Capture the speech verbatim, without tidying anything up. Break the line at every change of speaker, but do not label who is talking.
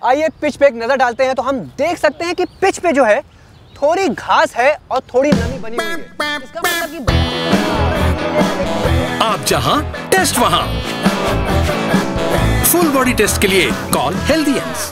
आइए पिच पे एक नजर डालते हैं तो हम देख सकते हैं कि पिच पे जो है थोड़ी घास है और थोड़ी नमी बनी हुई है। इसका मतलब कि
आप जहां टेस्ट वहां। फुल बॉडी टेस्ट के लिए कॉल हेल्दीएंस।